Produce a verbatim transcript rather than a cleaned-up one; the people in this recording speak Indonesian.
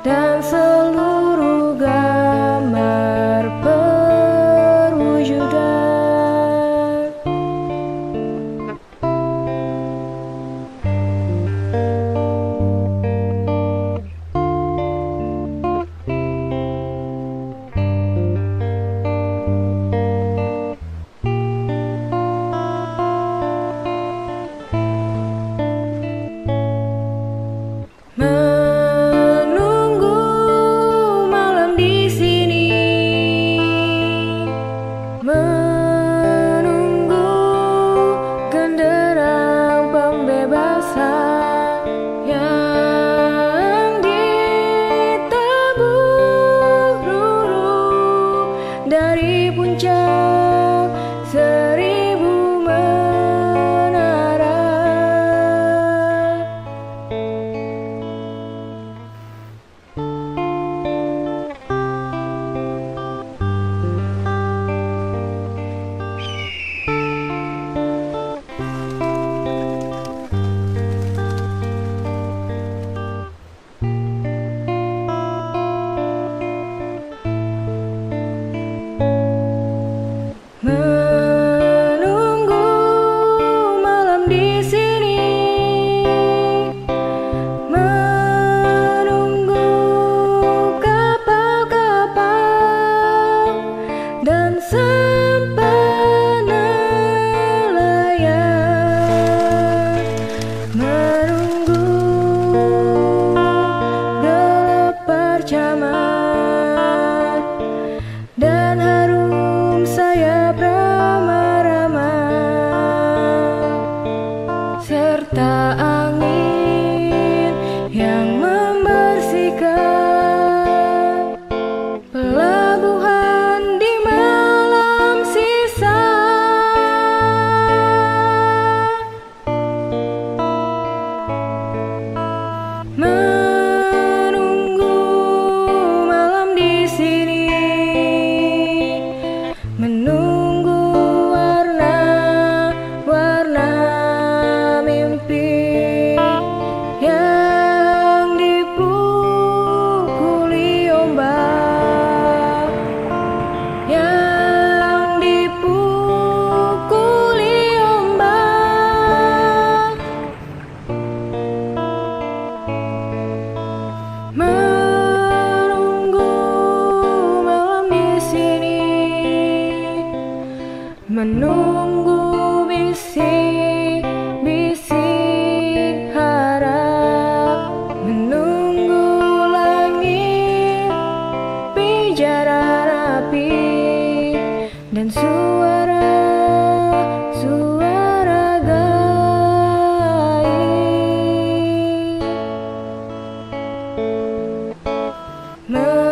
dan seluruh gambar perwujudan. Menunggu malam di sini, menunggu genderang pembebasan yang ditabur dari puncak seribu menara. Menunggu malam di sini, menunggu kapal-kapal dan sampan nelayan, menunggu gelap percaman dan harum sayap rama-rama, serta angin yang membersihkan pelabuhan di malam sisa. Menunggu malam di sini, menunggu warna-warna mimpi yang dipukuli ombak, yang dipukuli ombak. Menunggu malam di sini, menunggu bisik-bisik harap, menunggu langit pijaran api dan suara-suara gaib.